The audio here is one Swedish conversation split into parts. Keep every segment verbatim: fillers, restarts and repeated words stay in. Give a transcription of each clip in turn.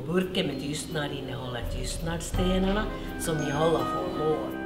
Och burken med tystnad innehåller tystnadsstenarna som ni alla får låna.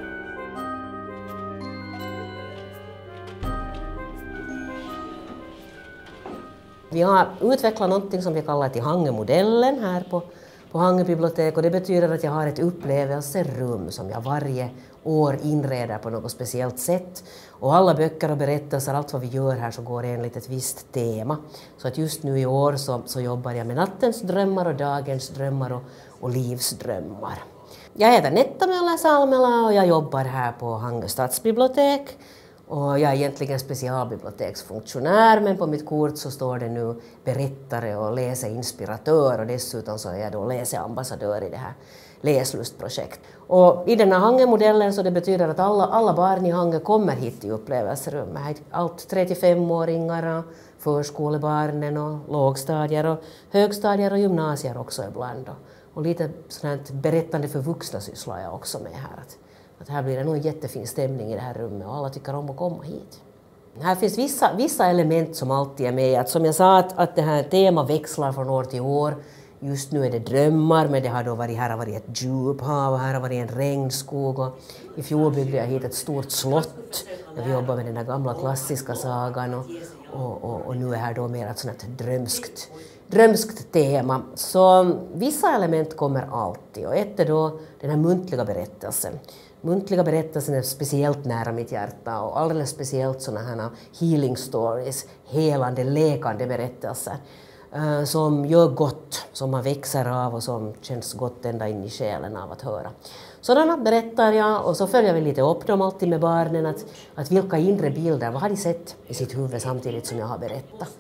Vi har utvecklat något som vi kallar till Hange-modellen här på, på Hange bibliotek, och det betyder att jag har ett upplevelserum som jag varje år inreder på något speciellt sätt. Och alla böcker och berättelser, allt vad vi gör här, så går enligt ett visst tema. Så att just nu i år så, så jobbar jag med nattens drömmar och dagens drömmar och, och livsdrömmar. Jag heter Netta Möller-Salmela och jag jobbar här på Hange stadsbibliotek. Och jag är egentligen specialbiblioteksfunktionär, men på mitt kort så står det nu berättare och läseinspiratör, och dessutom så är jag då läseambassadör i det här läslustprojekt. Och i den här Hange-modellen så det betyder att alla, alla barn i Hange kommer hit till upplevelserummet. Allt tre till fem-åringar, förskolebarnen och lågstadier och högstadier och gymnasier också ibland. Och lite sådant berättande för vuxna sysslar jag också med här. Att, att här blir det nog en jättefin stämning i det här rummet och alla tycker om att komma hit. Här finns vissa, vissa element som alltid är med. Att som jag sa att, att det här temat växlar från år till år. Just nu är det drömmar, men det har då varit, här har varit ett djuphav och här har varit en regnskog. Och i fjol byggde jag hit ett stort slott där vi jobbar med den där gamla klassiska sagan. Och, och, och, och nu är här då mer ett sånt här drömskt, drömskt tema. Så vissa element kommer alltid, och ett är då den här muntliga berättelsen. Muntliga berättelsen är speciellt nära mitt hjärta, och alldeles speciellt sådana här healing stories, helande, lekande berättelser. Uh, som gör gott, som man växer av och som känns gott ända in i själen av att höra. Sådana berättar jag, och så följer vi lite upp dem alltid med barnen, att, att vilka inre bilder, vad har de sett i sitt huvud samtidigt som jag har berättat.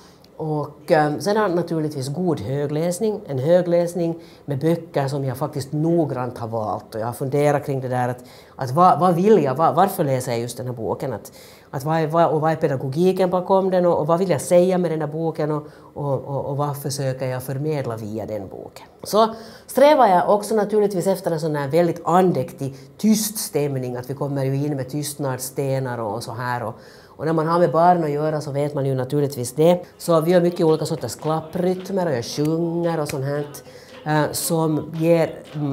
Och um, sedan naturligtvis god högläsning, en högläsning med böcker som jag faktiskt noggrant har valt. Och jag har funderat kring det där att, att vad, vad vill jag, var, varför läser jag just den här boken? Att, att vad, är, vad, och vad är pedagogiken bakom den, och, och vad vill jag säga med den här boken, och, och, och, och vad försöker jag förmedla via den boken. Så strävar jag också naturligtvis efter en sån här väldigt andäktig, tyst stämning, att vi kommer ju in med tystnadsstenar och så här. Och, Och när man har med barn att göra så vet man ju naturligtvis det. Så vi har mycket olika sorters klapprytmer och jag sjunger och sånt här. Uh, som ger,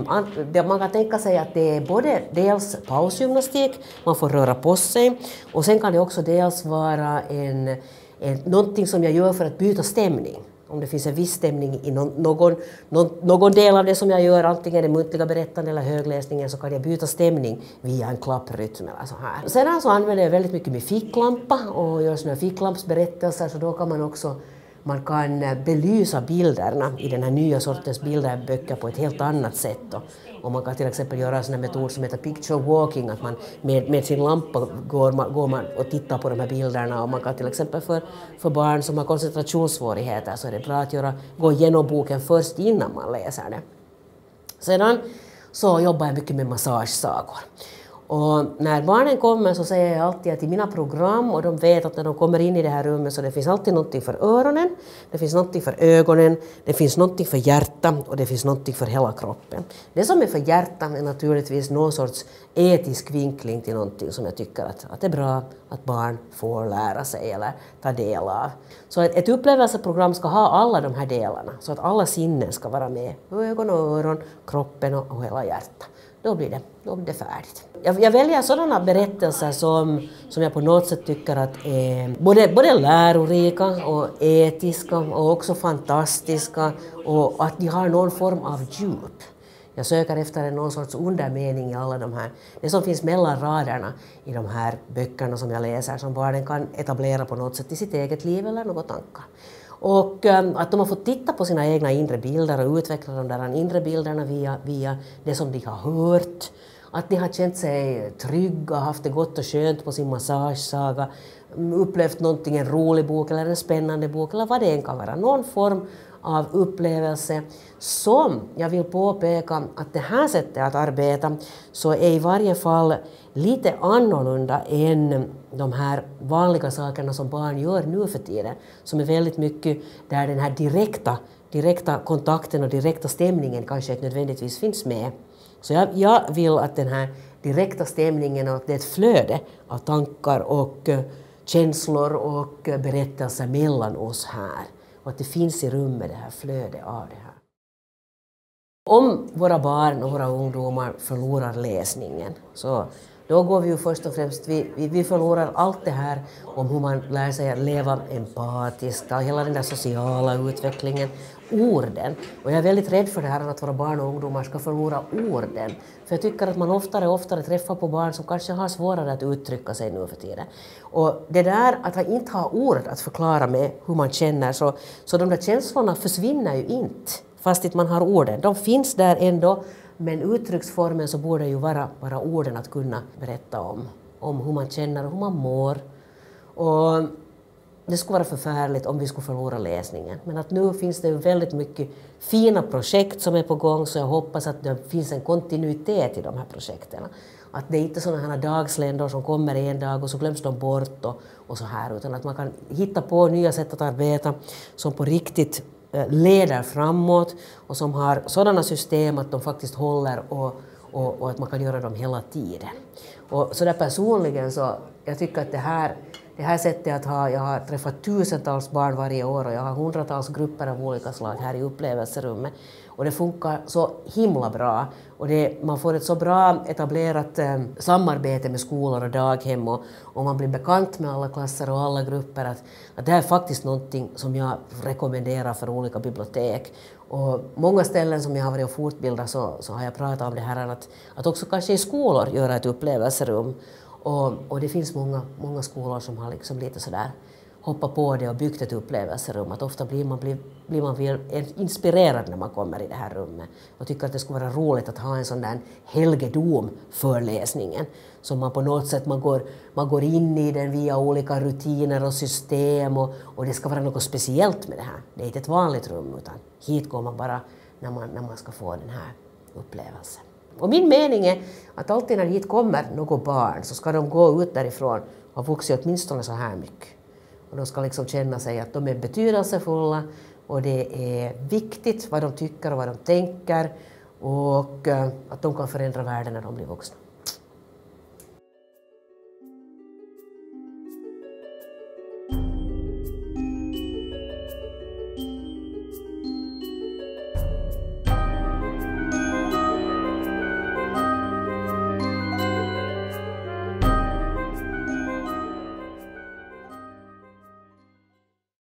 um, man kan tänka sig att det är både dels pausgymnastik, man får röra på sig. Och sen kan det också dels vara en, en, någonting som jag gör för att byta stämning. Om det finns en viss stämning i någon, någon, någon, någon del av det som jag gör, antingen det muntliga berättande eller högläsningen, så kan jag byta stämning via en klapprytm eller så här. Sedan så använder jag väldigt mycket med ficklampa och gör såna ficklampsberättelser, så då kan man också man kan belysa bilderna i den här nya sortens bilderböcker på ett helt annat sätt. Och man kan till exempel göra en sån här metod som heter picture walking, att man med, med sin lampa går man, går man och tittar på de här bilderna. Och man kan till exempel för, för barn som har koncentrationssvårigheter så är det bra att göra, gå igenom boken först innan man läser det. Sedan så jobbar jag mycket med massagesagor. Och när barnen kommer så säger jag alltid att i mina program, och de vet att när de kommer in i det här rummet så det finns alltid någonting för öronen, det finns någonting för ögonen, det finns någonting för hjärtan och det finns någonting för hela kroppen. Det som är för hjärtan är naturligtvis någon sorts etisk vinkling till någonting som jag tycker att, att det är bra att barn får lära sig eller ta del av. Så ett, ett upplevelseprogram ska ha alla de här delarna, så att alla sinnen ska vara med, ögon och öron, kroppen och, och hela hjärtat. Då blir det, då blir det färdigt. Jag, jag väljer sådana berättelser som, som jag på något sätt tycker att är både, både lärorika och etiska och också fantastiska, och att de har någon form av djup. Jag söker efter någon sorts undermening i alla de här, det som finns mellan raderna i de här böckerna som jag läser, som barnen kan etablera på något sätt i sitt eget liv eller något tankar. Och um, att de har fått titta på sina egna inre bilder och utveckla de där inre bilderna via, via det som de har hört. Att de har känt sig trygga, haft det gott och skönt på sin massagesaga, upplevt någonting, en rolig bok eller en spännande bok eller vad det än kan vara. Någon form av upplevelse som jag vill påpeka att det här sättet att arbeta så är i varje fall lite annorlunda än de här vanliga sakerna som barn gör nu för tiden, som är väldigt mycket där den här direkta, direkta kontakten och direkta stämningen kanske inte nödvändigtvis finns med. Så jag, jag vill att den här direkta stämningen och det är ett flöde av tankar och känslor och berättelser mellan oss här. Och att det finns i rummet det här flödet av det här. Om våra barn och våra ungdomar förlorar läsningen så då går vi ju först och främst, vi, vi, vi förlorar allt det här om hur man lär sig att leva empatiskt, hela den där sociala utvecklingen, orden. Och jag är väldigt rädd för det här att våra barn och ungdomar ska förlora orden. För jag tycker att man oftare och oftare träffar på barn som kanske har svårare att uttrycka sig nu för tiden. Och det där att inte ha ord att förklara med hur man känner, så, så de där känslorna försvinner ju inte. Fast inte man har orden. De finns där ändå, men uttrycksformen så borde ju vara, vara orden att kunna berätta om. Om hur man känner och hur man mår. Och det skulle vara förfärligt om vi skulle förlora läsningen. Men att nu finns det ju väldigt mycket fina projekt som är på gång, så jag hoppas att det finns en kontinuitet i de här projekten. Att det är inte sådana här dagsländor som kommer en dag och så glöms de bort och, och så här, utan att man kan hitta på nya sätt att arbeta som på riktigt leder framåt och som har sådana system att de faktiskt håller och, och, och att man kan göra dem hela tiden. Och så där personligen så jag tycker att det här, det här sättet att ha, jag har träffat tusentals barn varje år och jag har hundratals grupper av olika slag här i upplevelserummet. Och det funkar så himla bra. Och det, man får ett så bra etablerat eh, samarbete med skolor och daghem och, och man blir bekant med alla klasser och alla grupper. Att, att det här är faktiskt någonting som jag rekommenderar för olika bibliotek. Och många ställen som jag har varit och fortbildat så, så har jag pratat om det här att, att också kanske i skolor göra ett upplevelserum. Och, och det finns många, många skolor som har liksom lite sådär hoppat på det och byggt ett upplevelserum. Att ofta blir man, blir, blir man väl inspirerad när man kommer i det här rummet. Och tycker att det skulle vara roligt att ha en sån där helgedom för läsningen. Så man på något sätt man går, man går in i den via olika rutiner och system. Och, och det ska vara något speciellt med det här. Det är inte ett vanligt rum utan hit går man bara när man, när man ska få den här upplevelsen. Och min mening är att alltid när hit kommer något barn så ska de gå ut därifrån och ha vuxit åtminstone så här mycket. Och de ska liksom känna sig att de är betydelsefulla och det är viktigt vad de tycker och vad de tänker och att de kan förändra världen när de blir vuxna.